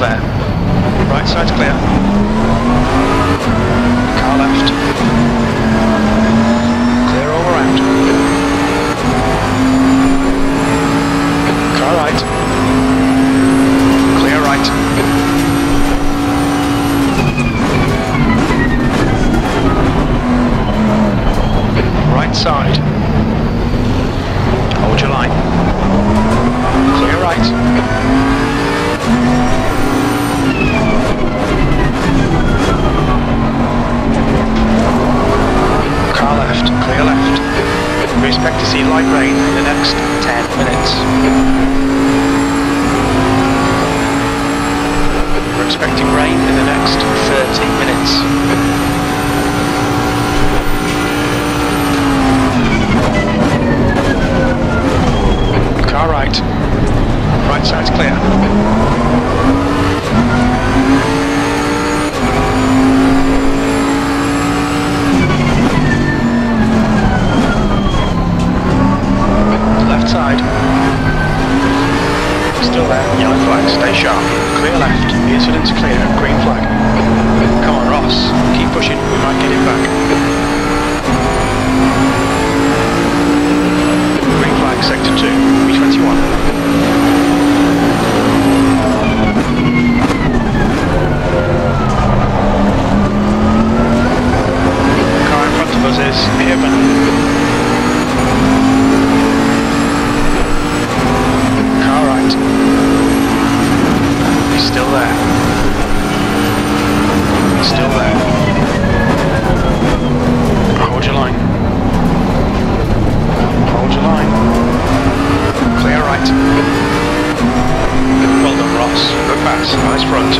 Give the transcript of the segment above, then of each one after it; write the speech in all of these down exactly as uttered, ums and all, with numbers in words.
there. Right side's clear. Car left. Clear all around. Car right. Clear right. Right side. Hold your line. Clear right. Car left, clear left. We expect to see light rain in the next ten minutes. We're expecting rain in the next thirty minutes. Car right. Right side's clear. Left side. Still there. Yellow flag. Stay sharp. Clear left. The incident's clear. Green flag. Come on, Ross. Keep pushing. We might get it back. Green flag. Sector two. B twenty-one. Car in front of us is Earman. Car right. He's still there. He's still there. Hold your line. Hold your line. Clear right. Well done, Ross. Good pass. Nice front.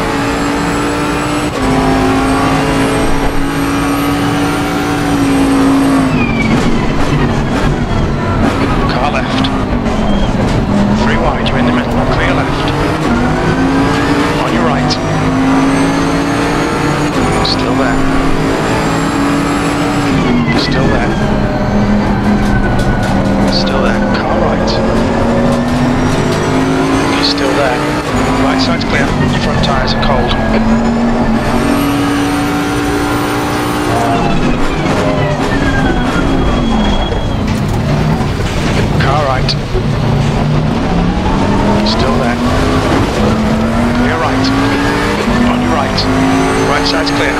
Car left. Three wide, you're in the middle. Clear left. On your right. Still there. Still there. Still there. Car right. He's still there. Right side's clear. Your front tyres are cold. Car right. Still there. Clear right. On your right. Right side's clear.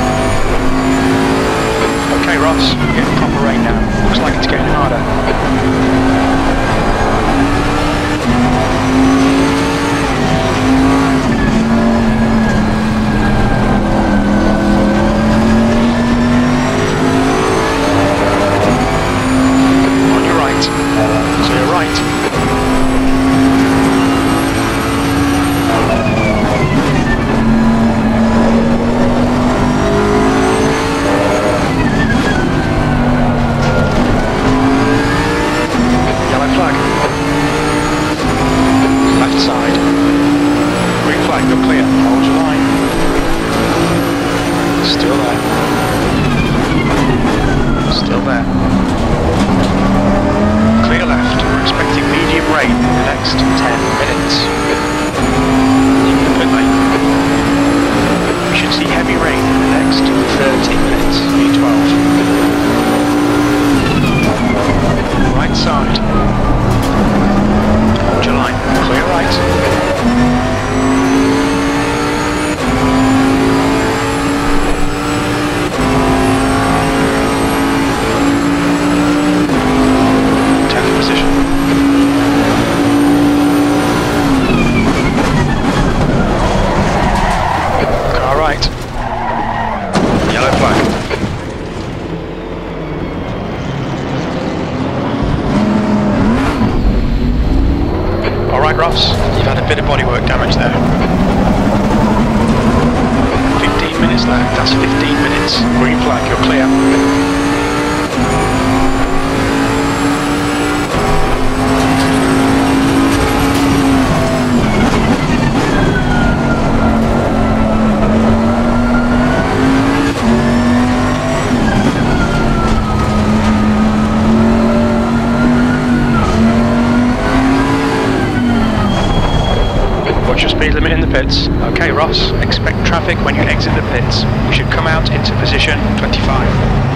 Okay, Ross, we're getting proper rain now. Looks like it's getting harder. On your right. Clear right. Flag. Left side. Green flag, you're clear. Hold your line. Still there. Still there. Clear left. We're expecting medium rain in the next ten minutes. Pit lane. We should see heavy rain in the next thirty minutes. B twelve. Right side. Hold your line. Clear right. tenth position. Car right. Yellow flag. Alright, Ross, you've had a bit of bodywork damage there. fifteen minutes left, that's fifteen minutes. Green flag, you're clear. Watch your speed limit in the pits. Okay, Ross, expect traffic when you exit the pits. You should come out into position twenty-five.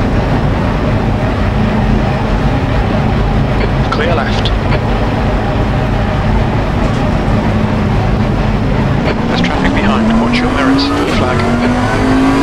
Clear left. There's traffic behind. Watch your mirrors. Blue flag.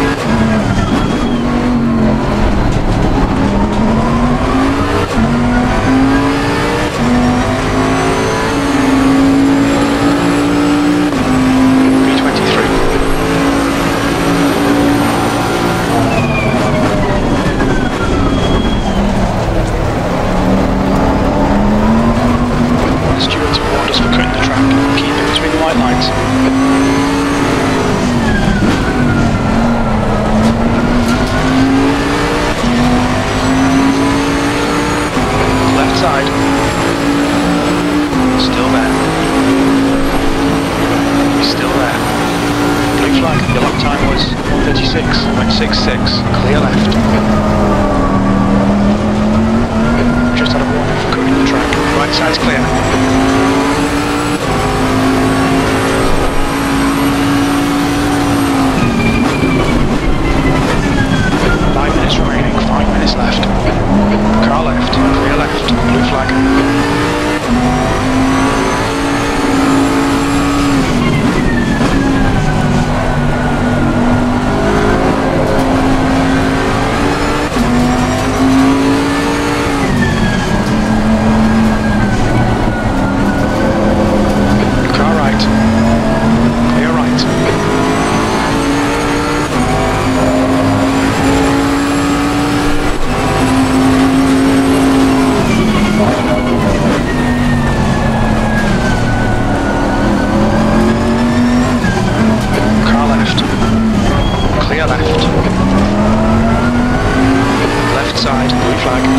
Left side, blue flag.